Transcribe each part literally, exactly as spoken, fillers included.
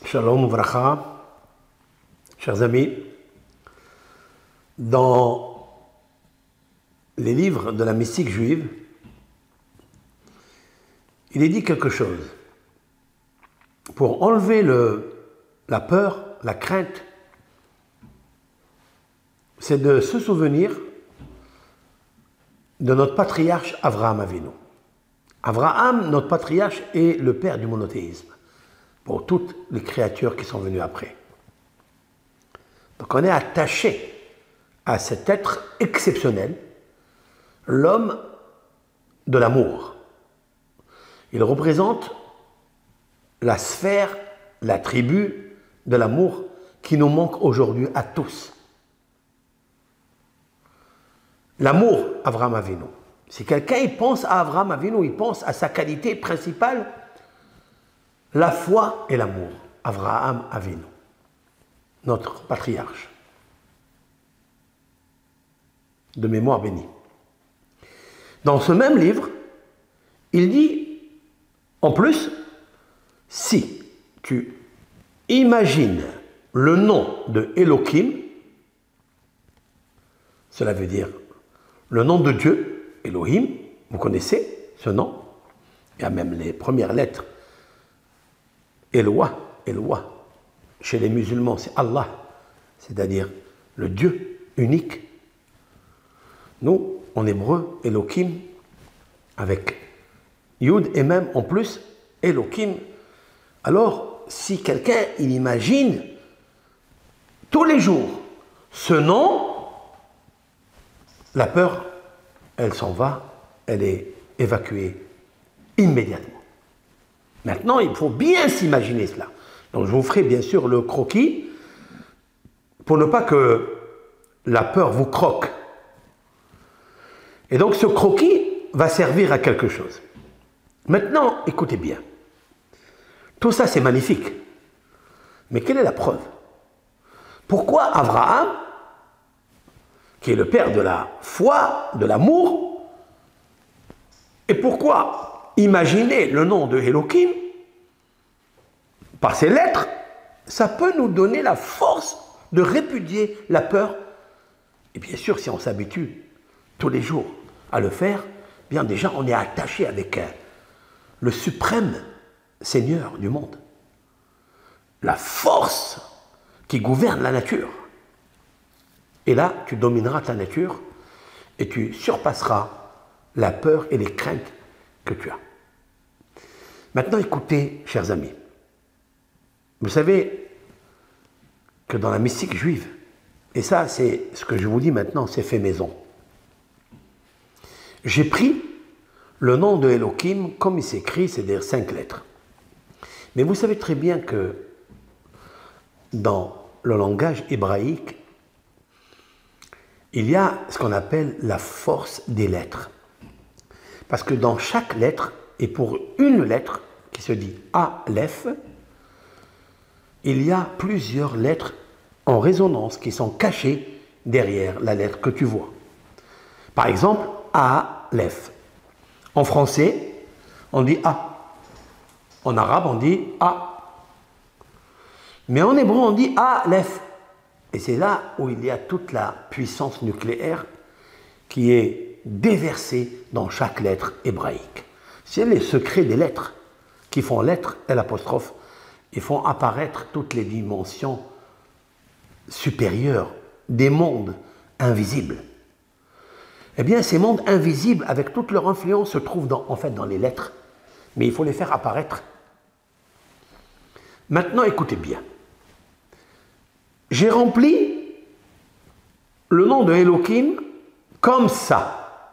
Shalom Vracha, chers amis, dans les livres de la mystique juive, il est dit quelque chose. Pour enlever le, la peur, la crainte, c'est de se souvenir de notre patriarche Avraham Avinu. Avraham, notre patriarche, est le père du monothéisme pour toutes les créatures qui sont venues après. Donc on est attaché à cet être exceptionnel, l'homme de l'amour. Il représente la sphère, la tribu de l'amour qui nous manque aujourd'hui à tous. L'amour, Avraham Avinu. Si quelqu'un il pense à Avraham Avinu, il pense à sa qualité principale, la foi et l'amour. Avraham Avinu, notre patriarche. De mémoire bénie. Dans ce même livre, il dit, en plus, si tu imagines le nom de Elohim, cela veut dire le nom de Dieu, Elohim, vous connaissez ce nom, il y a même les premières lettres, Eloah, Eloah, chez les musulmans c'est Allah, c'est-à-dire le Dieu unique. Nous, en hébreu, Elohim, avec Yud et même en plus, Elohim. Alors, si quelqu'un, il imagine tous les jours ce nom, la peur, elle s'en va, elle est évacuée immédiatement. Maintenant, il faut bien s'imaginer cela. Donc, je vous ferai bien sûr le croquis pour ne pas que la peur vous croque. Et donc, ce croquis va servir à quelque chose. Maintenant, écoutez bien. Tout ça, c'est magnifique. Mais quelle est la preuve? Pourquoi Avraham, qui est le père de la foi, de l'amour, et pourquoi imaginer le nom de Elohim par ces lettres, ça peut nous donner la force de répudier la peur. Et bien sûr, si on s'habitue tous les jours à le faire, bien déjà on est attaché avec euh, le suprême Seigneur du monde, la force qui gouverne la nature. Et là, tu domineras ta nature et tu surpasseras la peur et les craintes que tu as. Maintenant, écoutez, chers amis. Vous savez que dans la mystique juive, et ça, c'est ce que je vous dis maintenant, c'est fait maison. J'ai pris le nom de Elohim comme il s'écrit, c'est-à-dire cinq lettres. Mais vous savez très bien que dans le langage hébraïque, il y a ce qu'on appelle la force des lettres. Parce que dans chaque lettre, et pour une lettre qui se dit Aleph, il y a plusieurs lettres en résonance qui sont cachées derrière la lettre que tu vois. Par exemple, Aleph. En français, on dit A. En arabe, on dit A. Mais en hébreu, on dit Aleph. Et c'est là où il y a toute la puissance nucléaire qui est déversée dans chaque lettre hébraïque. C'est les secrets des lettres qui font lettre et l'apostrophe et font apparaître toutes les dimensions supérieures des mondes invisibles. Eh bien, ces mondes invisibles, avec toute leur influence, se trouvent dans, en fait dans les lettres. Mais il faut les faire apparaître. Maintenant, écoutez bien. J'ai rempli le nom de Elohim comme ça.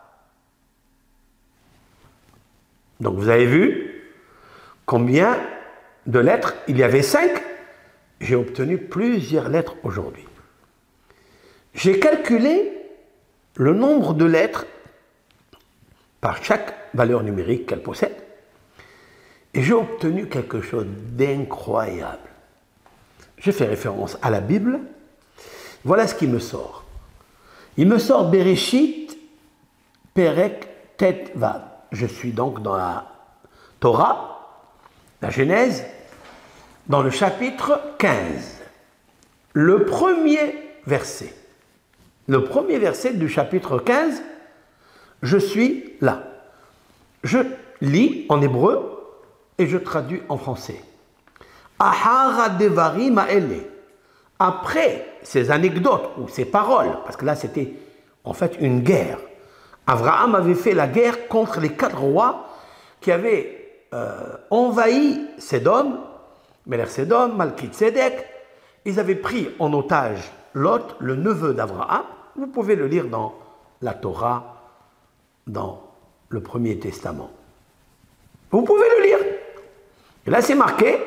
Donc vous avez vu combien de lettres? Il y avait cinq. J'ai obtenu plusieurs lettres aujourd'hui. J'ai calculé le nombre de lettres par chaque valeur numérique qu'elle possède. Et j'ai obtenu quelque chose d'incroyable. J'ai fait référence à la Bible. Voilà ce qui me sort. Il me sort Bereshit, Perek, Tet, Vav. Je suis donc dans la Torah, la Genèse, dans le chapitre quinze, le premier verset. Le premier verset du chapitre quinze, je suis là. Je lis en hébreu et je traduis en français. Ahara devarim ha'ele. Après ces anecdotes ou ces paroles, parce que là c'était en fait une guerre. Abraham avait fait la guerre contre les quatre rois qui avaient euh, envahi Sédom, Melech Sédom, Malkit Sédek. Ils avaient pris en otage Lot, le neveu d'Abraham. Vous pouvez le lire dans la Torah, dans le Premier Testament. Vous pouvez le lire. Et là c'est marqué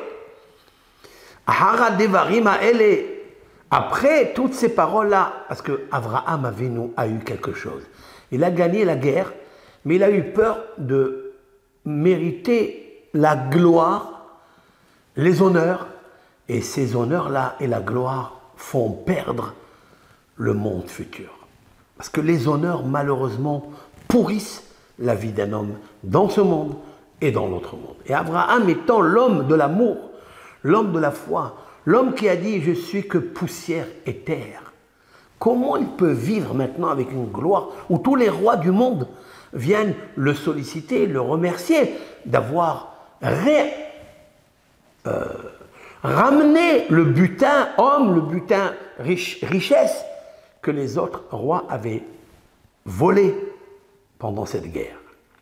Ahara devarim ha'ele. Après toutes ces paroles-là, parce que Abraham Avinu a eu quelque chose. Il a gagné la guerre, mais il a eu peur de mériter la gloire, les honneurs, et ces honneurs-là et la gloire font perdre le monde futur. Parce que les honneurs, malheureusement, pourrissent la vie d'un homme dans ce monde et dans l'autre monde. Et Abraham étant l'homme de l'amour, l'homme de la foi, l'homme qui a dit « je suis que poussière et terre », comment il peut vivre maintenant avec une gloire où tous les rois du monde viennent le solliciter, le remercier d'avoir ré, euh, ramené le butin homme, le butin riche, richesse que les autres rois avaient volé pendant cette guerre.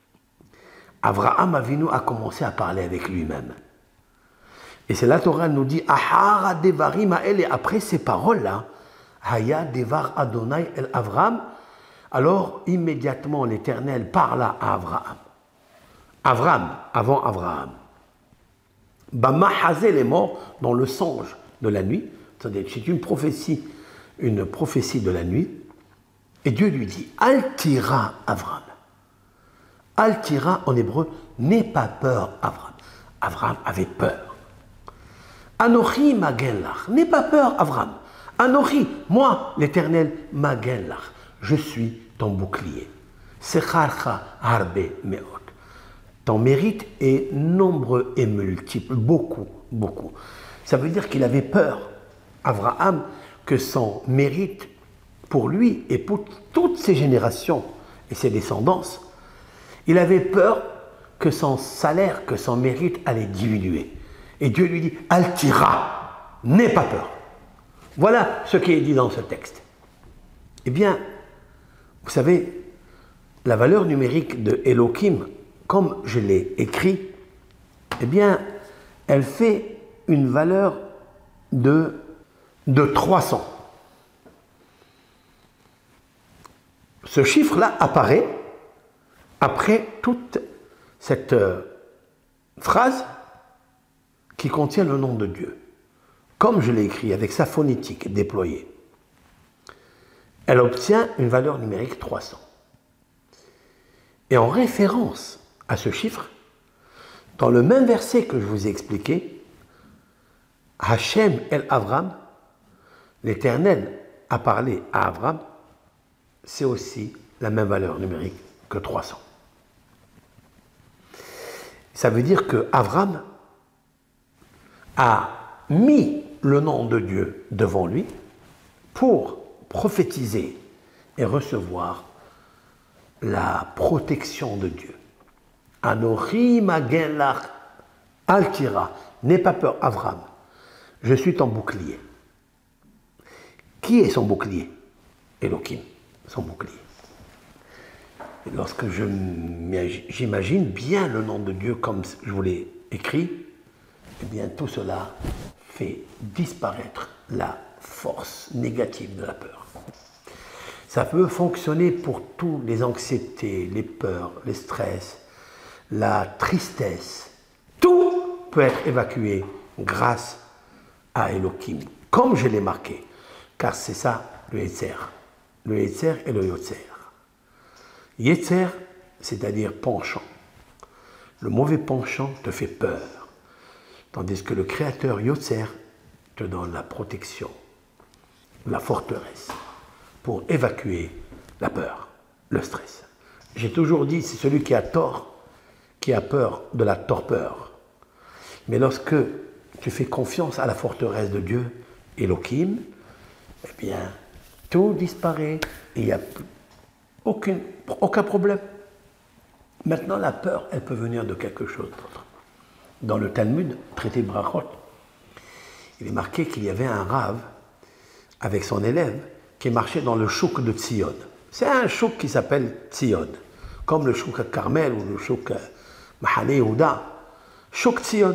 Abraham Avinu a commencé à parler avec lui-même. Et c'est la Torah nous dit Ahara devarim ha'ele. Après ces paroles-là, Haya devar Adonai el Avram. Alors immédiatement l'Éternel parla à Abraham. Avram, avant Abraham. Bama Hazel est mort dans le songe de la nuit. C'est une prophétie, une prophétie de la nuit. Et Dieu lui dit Altira Avram. Altira en hébreu, n'aie pas peur, Avram. Avram avait peur. Anochi magelach, n'aie pas peur, Avram. Anochi, moi, l'Éternel, magelach, je suis ton bouclier. Secharcha harbe meot. Ton mérite est nombreux et multiple, beaucoup, beaucoup. Ça veut dire qu'il avait peur, Abraham, que son mérite pour lui et pour toutes ses générations et ses descendances, il avait peur que son salaire, que son mérite allait diminuer. Et Dieu lui dit, Altira, n'aie pas peur. Voilà ce qui est dit dans ce texte. Eh bien, vous savez, la valeur numérique de Elohim, comme je l'ai écrit, eh bien, elle fait une valeur de, de trois cents. Ce chiffre-là apparaît après toute cette euh, phrase qui contient le nom de Dieu. Comme je l'ai écrit avec sa phonétique déployée, elle obtient une valeur numérique trois cents. Et en référence à ce chiffre, dans le même verset que je vous ai expliqué, Hachem el Avram, l'Éternel a parlé à Avram, c'est aussi la même valeur numérique que trois cents. Ça veut dire que Avram a mis le nom de Dieu devant lui pour prophétiser et recevoir la protection de Dieu. Anochi magelach altira, n'aie pas peur, Avram, je suis ton bouclier. Qui est son bouclier? Elohim, son bouclier. Et lorsque je j'imagine bien le nom de Dieu comme je vous l'ai écrit, eh bien tout cela fait disparaître la force négative de la peur. Ça peut fonctionner pour tous les anxiétés, les peurs, les stress, la tristesse. Tout peut être évacué grâce à Elohim, comme je l'ai marqué, car c'est ça le Yetzer. Le Yetzer et le Yotzer. Yetzer, c'est-à-dire penchant. Le mauvais penchant te fait peur, tandis que le Créateur Yotzer te donne la protection, la forteresse, pour évacuer la peur, le stress. J'ai toujours dit, c'est celui qui a tort, qui a peur de la torpeur. Mais lorsque tu fais confiance à la forteresse de Dieu, Elohim, eh bien, tout disparaît et il n'y a aucune, aucun problème. Maintenant, la peur, elle peut venir de quelque chose d'autre. Dans le Talmud, traité Brachot, il est marqué qu'il y avait un rave avec son élève qui marchait dans le chouk de Tzion. C'est un chouk qui s'appelle Tzion, comme le chouk à Carmel ou le chouk Mahane Yehuda, chouk Tzion.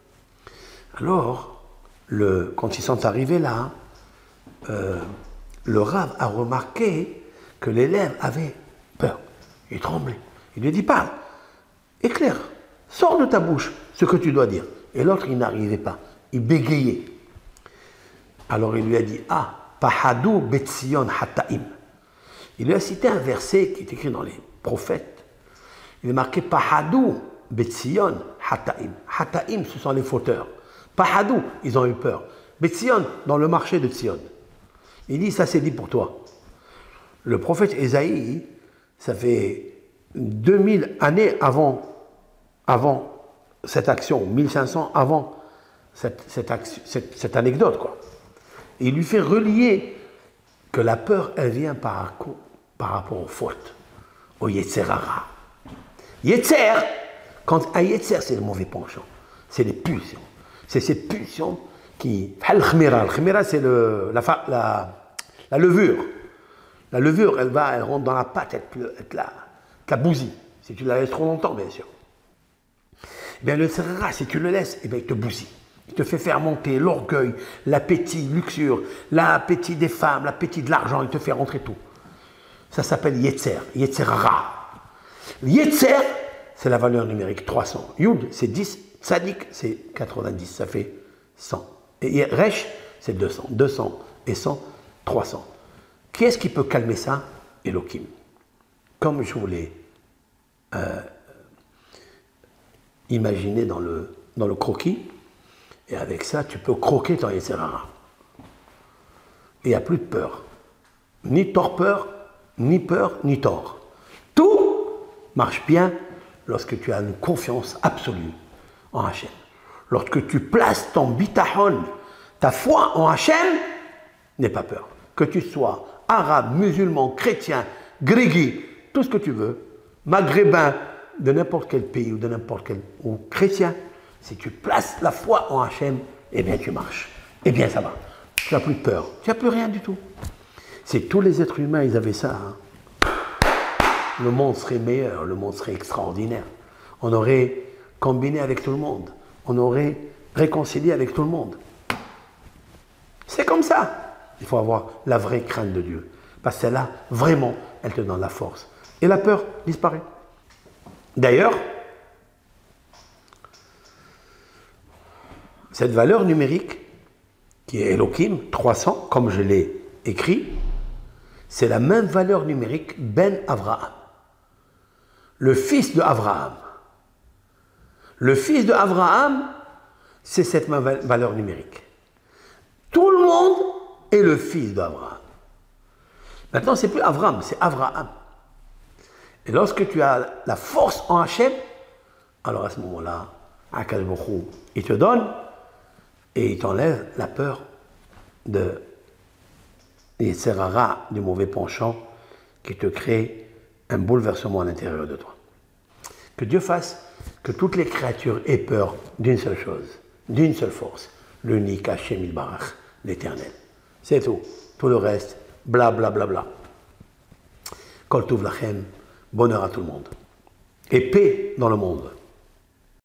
Alors, le, quand ils sont arrivés là, euh, le rave a remarqué que l'élève avait peur. Il tremblait. Il lui dit, parle, éclaire, sors de ta bouche ce que tu dois dire. Et l'autre, il n'arrivait pas. Il bégayait. Alors il lui a dit, ah, Pahadou Betzion Hataim. Il lui a cité un verset qui est écrit dans les prophètes. Il est marqué Pahadou Betzion Hataim. Hataim, ce sont les fauteurs. Pahadou, ils ont eu peur. Betzion, dans le marché de Tzion. Il dit, ça c'est dit pour toi. Le prophète Ésaïe, ça fait deux mille années avant, avant cette action, mille cinq cents avant cette, cette, action, cette, cette anecdote, quoi. Et il lui fait relier que la peur, elle vient par, par rapport aux fautes, au Yetzerara. Yetzer, quand un Yetzer, c'est le mauvais penchant, c'est les pulsions. C'est ces pulsions qui... Le khmira, le khmira, c'est le, la, la, la levure. La levure, elle va, elle rentre dans la pâte, elle, elle, elle, la, la bousille. Si tu la laisses trop longtemps, bien sûr. Eh bien, le Yetzerara, si tu le laisses, eh bien, il te bousille. Il te fait faire monter l'orgueil, l'appétit, luxure, l'appétit des femmes, l'appétit de l'argent, il te fait rentrer tout. Ça s'appelle Yetzer, Yetzerara. Yetzer, c'est la valeur numérique trois cents. Yud, c'est dix. Tzadik, c'est quatre-vingt-dix, ça fait cent. Et Resh, c'est deux cents. deux cents et cent, trois cents. Qui est-ce qui peut calmer ça? Elohim. Comme je voulais euh, imaginer dans le, dans le croquis, et avec ça, tu peux croquer ton Yetzerara. Il n'y a plus de peur. Ni torpeur, ni peur, ni tort. Tout marche bien lorsque tu as une confiance absolue en Hachem. Lorsque tu places ton bitachon, ta foi en Hachem, n'aie pas peur. Que tu sois arabe, musulman, chrétien, grégui, tout ce que tu veux, maghrébin, de n'importe quel pays ou de n'importe quel ou chrétien, si tu places la foi en Hachem, eh bien tu marches. Eh bien ça va. Tu n'as plus de peur. Tu n'as plus rien du tout. Si tous les êtres humains, ils avaient ça, hein, le monde serait meilleur, le monde serait extraordinaire. On aurait combiné avec tout le monde. On aurait réconcilié avec tout le monde. C'est comme ça. Il faut avoir la vraie crainte de Dieu. Parce que celle-là, vraiment, elle te donne la force. Et la peur disparaît. D'ailleurs, cette valeur numérique, qui est Elohim, trois cents, comme je l'ai écrit, c'est la même valeur numérique Ben Avraham, le fils de Avraham. Le fils de Avraham, c'est cette même valeur numérique. Tout le monde est le fils d'Avraham. Maintenant, c'est plus Avraham, c'est Avraham. Et lorsque tu as la force en Hachem, alors à ce moment-là, Akadosh Baruch Hu, il te donne et il t'enlève la peur de Yetzerara, du mauvais penchant qui te crée un bouleversement à l'intérieur de toi. Que Dieu fasse que toutes les créatures aient peur d'une seule chose, d'une seule force, l'unique Hachem Yitbarach, l'éternel. C'est tout. Tout le reste, bla bla bla bla. Kol Tov Lachem, bonheur à tout le monde. Et paix dans le monde.